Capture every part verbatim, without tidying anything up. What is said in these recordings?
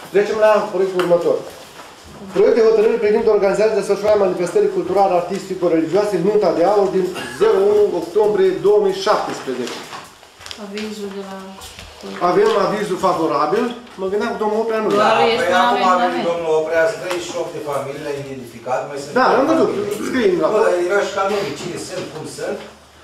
Trecem la proiectul următor. Proiect de hotărâre privind organizarea desfășurarea manifestării culturale, artistico-religioase Nunta de Aur din zero unu octombrie două mii șaptesprezece. Avizul de la... Avem avizul favorabil. Mă gândeam că domnul Oprea nu. Da, păi acum avem domnul Oprea, treizeci și opt de familii le-a identificat. Da, am văzut. Scriem la acolo. Era și ca nume, cine sunt, cum sunt.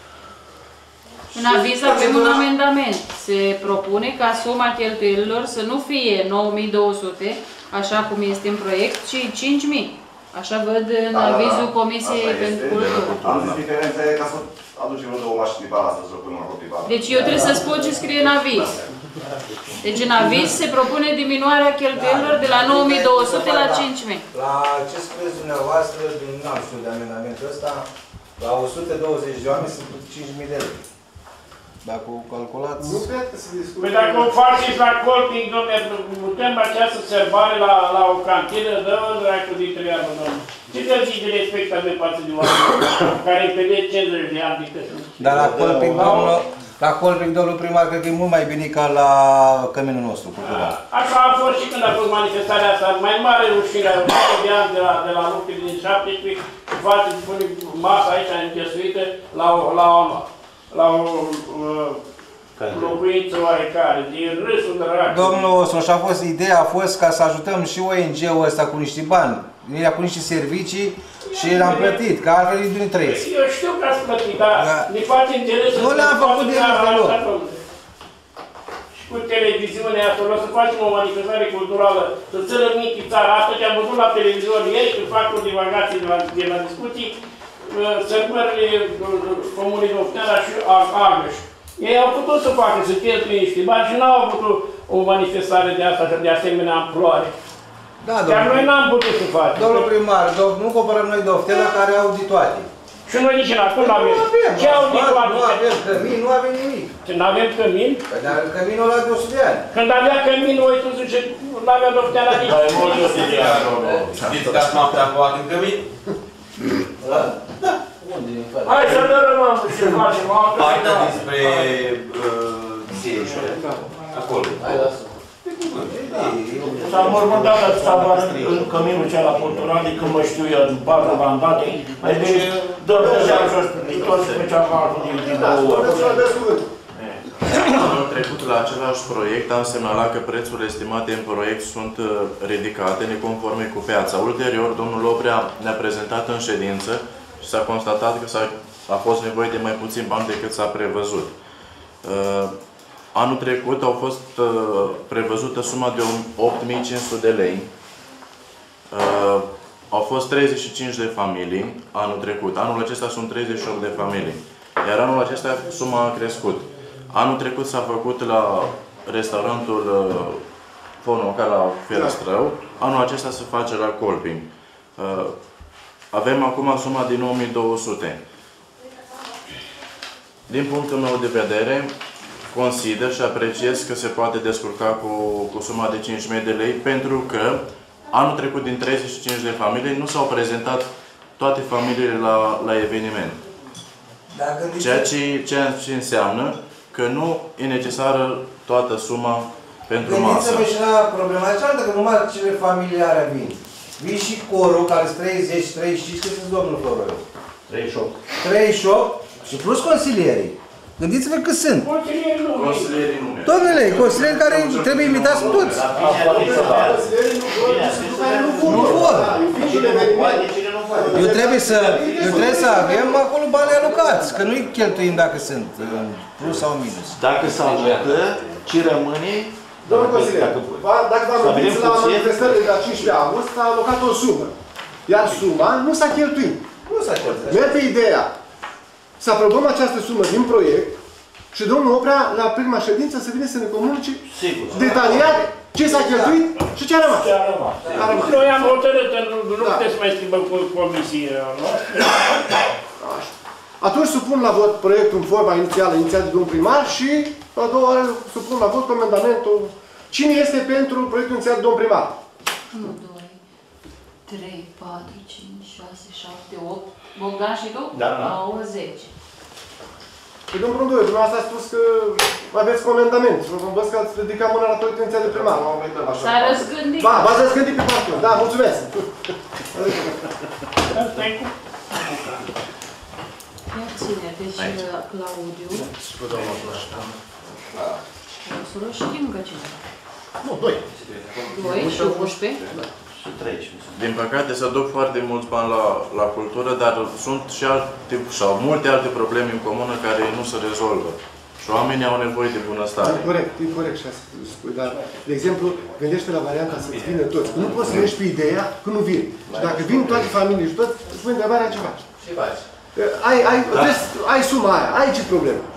În aviz avem un amendament. Se propune ca suma cheltuielilor să nu fie nouă mii două sute, așa cum este în proiect, ci cinci mii. Așa văd în avizul Comisiei pentru Cultură. Diferența e ca să aducem o două mașini pe asta, să punem acolo pe. Deci eu trebuie să spun ce scrie în aviz. Deci în aviz se propune diminuarea cheltuielilor de la nouă mii două sute la cinci mii. La ce spuneți dumneavoastră, din n-am știut de amendamentul ăsta, la o sută douăzeci de oameni sunt cinci mii de lei. Dacă o calculați... Nu cred că se discută. Păi dacă o faceți la colping, domnule, putem această sărbare la, la o cantină, dă-o dracu din treabă, domnule. Ce să zici de respectament față de oameni care îi pede cincizeci de ani de căsă? Dar la colping, domnul, la colping, domnul primar, cred că e mult mai bine ca la căminul nostru. Așa a fost și când a fost manifestarea asta. Mai mare rușirea, o sută de ani de la, de la lupte din șaptesprezece, face, pune masa aici închesuită la o, la o, la o uh, locuință oarecare, din râsul de rac. Domnul Ostroș, a fost, ideea a fost ca să ajutăm și O N G-ul ăsta cu niște bani. Ele cu niște servicii și le-am plătit, că altfel nu trăiesc. Eu știu că ați plătit, dar da. Ne face interes să... Nu le-am făcut de râs deloc. Și cu televiziunea asta, o să facem o manifestare culturală, să țără minte țara. Asta ce am văzut la televizor ieri, când fac o divagație de la, de la discuții, sărbările Comunii Nofteara și Agăș. Ei au putut să facă, să cheltuie niște bani și n-au avut o manifestare de asta, de asemenea amploare. Da, Dar noi n-am putut să facem. Domnul primar, nu comparăm noi de Oftela care au de toate. Și noi nici la cum avem. Ce au de toate? Nu avem cămin, nu avem nimic. Ce, n-avem cămin? Păi dar căminul ăla de o sută de ani. Când avea cămin, noi tu zice, n-avea de Oftela nici. Dar e mult de o sută de ani. Știți că ați noaptea cu în cămin? Da. Hai să dărâmăm și facem altă. Partea despre Sieșule. Acolo. S-a mormântat în căminul cel la Porturale, când mă știu eu, în patru bandate. Deci, dă deja jos, toți pe cealaltă din două ori. Anul trecut, la același proiect, am semnalat că prețurile estimate în proiect sunt ridicate, neconforme cu piața. Ulterior, domnul Oprea ne-a prezentat în ședință și s-a constatat că a fost nevoie de mai puțin bani decât s-a prevăzut. Uh, anul trecut au fost uh, prevăzută suma de opt mii cinci sute de lei. Uh, au fost treizeci și cinci de familii anul trecut. Anul acesta sunt treizeci și opt de familii. Iar anul acesta suma a crescut. Anul trecut s-a făcut la restaurantul uh, Fonul, ca la Ferăstrău. Anul acesta se face la Colping. Uh, Avem acum suma de nouă mii două sute. Din punctul meu de vedere, consider și apreciez că se poate descurca cu, cu suma de cinci mii de lei, pentru că anul trecut din treizeci și cinci de familii nu s-au prezentat toate familiile la, la eveniment. Ceea ce, ceea ce înseamnă că nu e necesară toată suma pentru masă. Gândiți-vă și la problema cealaltă, că numai cele familiare vin. Vin și corul, care sunt treizeci, treizeci și cinci, cât sunt domnul Florău? treizeci și opt. treizeci și opt și plus consilierii. Gândiți-vă cât sunt. Consilierii nu. Consilierii nu. Domnule, consilieri care trebuie imitați toți. Nu vor. Eu trebuie să, eu trebuie să avem acolo bani alocați, că nu-i cheltuim dacă sunt în plus sau minus. Dacă se alocă, ce rămâne? Domnul consilier, dacă vă amintiți la manifestările de la cincisprezece august, s-a alocat o sumă. Iar suma nu s-a cheltuit. Nu s-a cheltuit. Merg pe ideea să aprobăm această sumă din proiect și domnul Oprea, la prima ședință, să vină să ne comunice detaliat ce s-a cheltuit și ce a rămas. Ce a rămas. A rămas. Noi am hotărât, nu puteți să mai schimbăm cu comisia, nu? Atunci supun la vot proiectul în forma inițială, inițiat de domnul primar și a doua oară supun la vot amendamentul. Cine este pentru proiectul inițiat de domnul primar? unu, doi, trei, patru, cinci, șase, șapte, opt. Bogdan și tu? Da. nouă, zece. Păi domnul Brândoiu, dumneavoastră a spus că aveți comandament. Văd că ați ridicat mâna la poziția de primar. S-a răzgândit. Ba, v-ați răzgândit pe parcurs. Da, mulțumesc. Asta e cu... Ia ține, deci Claudiu. Să știm că cine. Nu, doi. Doi și unsprezece. Din păcate se duc foarte mulți bani la, la cultură, dar sunt și alte, sau multe alte probleme în comună care nu se rezolvă. Și oamenii au nevoie de bunăstare. E corect, e corect și asta spui, dar, de exemplu, gândește la varianta să-ți vină toți. Nu poți să mergi pe ideea că nu vin. Și dacă vin toate familiile și toți, îți pui întrebarea ce faci. Ce faci? Ai, ai, ai suma aia, ai ce problemă.